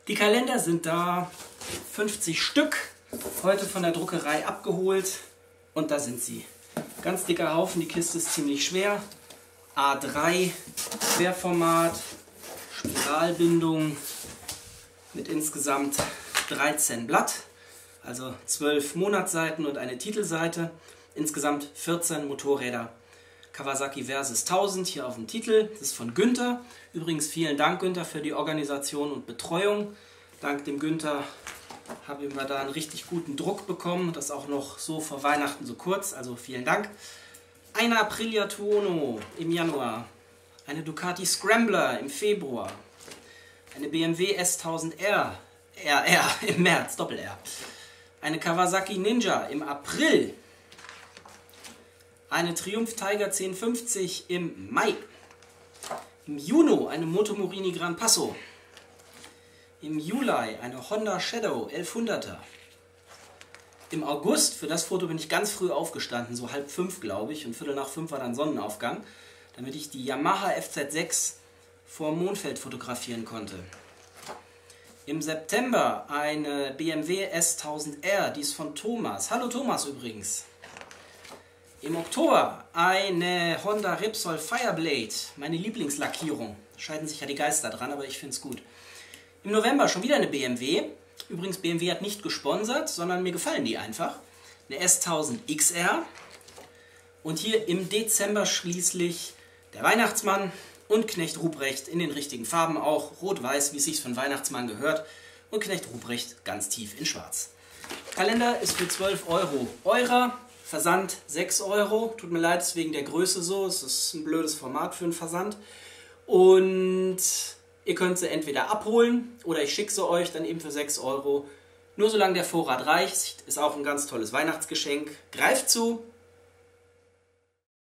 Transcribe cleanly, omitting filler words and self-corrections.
Die Kalender sind da, 50 Stück, heute von der Druckerei abgeholt und da sind sie. Ganz dicker Haufen, die Kiste ist ziemlich schwer, A3, Querformat, Spiralbindung mit insgesamt 13 Blatt, also 12 Monatsseiten und eine Titelseite, insgesamt 14 Motorräder. Kawasaki Versys 1000 hier auf dem Titel, das ist von Günther. Übrigens vielen Dank Günther für die Organisation und Betreuung. Dank dem Günther haben wir da einen richtig guten Druck bekommen, das auch noch so vor Weihnachten so kurz, also vielen Dank. Eine Aprilia Tuono im Januar, eine Ducati Scrambler im Februar, eine BMW S1000R RR im März, Doppel-R, eine Kawasaki Ninja im April, eine Triumph Tiger 1050 im Mai, im Juni eine Moto Morini Gran Passo, im Juli eine Honda Shadow 1100er, im August, für das Foto bin ich ganz früh aufgestanden, so 4:30 glaube ich, und 4:45 war dann Sonnenaufgang, damit ich die Yamaha FZ6 vor Mondfeld fotografieren konnte. Im September eine BMW S1000R, die ist von Thomas. Hallo Thomas übrigens. Im Oktober eine Honda Repsol Fireblade, meine Lieblingslackierung. Scheiden sich ja die Geister dran, aber ich finde es gut. Im November schon wieder eine BMW. Übrigens, BMW hat nicht gesponsert, sondern mir gefallen die einfach. Eine S1000XR. Und hier im Dezember schließlich der Weihnachtsmann und Knecht Ruprecht in den richtigen Farben auch. Rot-Weiß, wie es sich von Weihnachtsmann gehört. Und Knecht Ruprecht ganz tief in Schwarz. Kalender ist für 12 Euro eurer. Versand 6 Euro. Tut mir leid, es ist wegen der Größe so. Es ist ein blödes Format für einen Versand. Und ihr könnt sie entweder abholen oder ich schicke sie euch dann eben für 6 Euro. Nur solange der Vorrat reicht. Ist auch ein ganz tolles Weihnachtsgeschenk. Greift zu!